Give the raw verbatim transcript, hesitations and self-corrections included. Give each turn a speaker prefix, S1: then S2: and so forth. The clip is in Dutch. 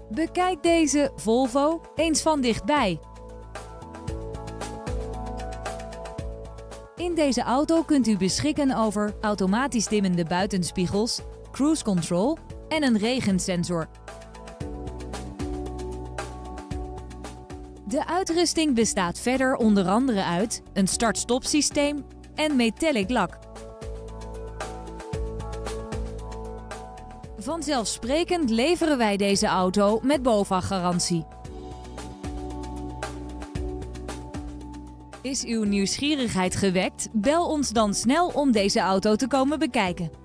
S1: Bekijk deze Volvo eens van dichtbij. In deze auto kunt u beschikken over automatisch dimmende buitenspiegels, cruise control en een regensensor. De uitrusting bestaat verder onder andere uit een start-stop systeem en metallic lak. Vanzelfsprekend leveren wij deze auto met BOVAG-garantie. Is uw nieuwsgierigheid gewekt? Bel ons dan snel om deze auto te komen bekijken.